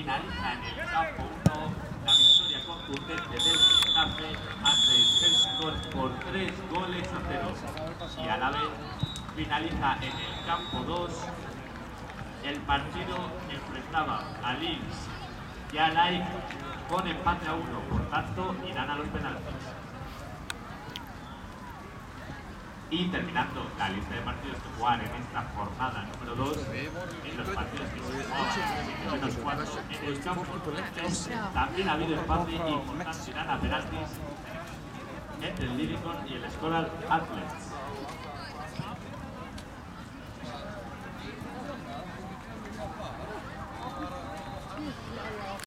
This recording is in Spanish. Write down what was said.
finaliza en el campo 1 la victoria contundente del Getafe ante el Chelsea por 3-0. Y a la vez finaliza en el campo 2 el partido que enfrentaba a Linz y a Leipzig con empate a 1, por tanto irán a los penaltis. Y terminando la lista de partidos que jugar en esta jornada número 2, en los partidos que se jugaban menos 4 en el campo también ha habido empate y por tanto irán a penaltis entre el Liverpool y el Scholar Athletes.